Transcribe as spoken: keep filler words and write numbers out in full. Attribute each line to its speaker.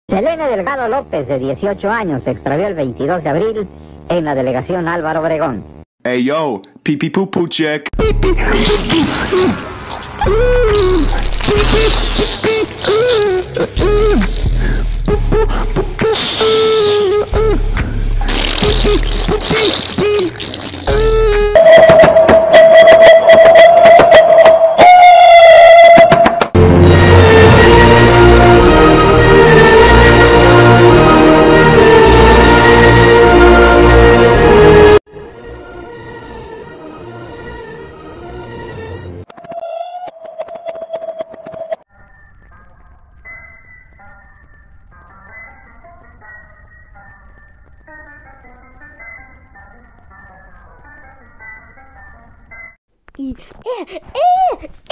Speaker 1: Selene Delgado López, de dieciocho años, se extravió el veintidós de abril en la delegación Álvaro Obregón.
Speaker 2: Hey yo, pipi pupu check.
Speaker 3: Y, eh, eh,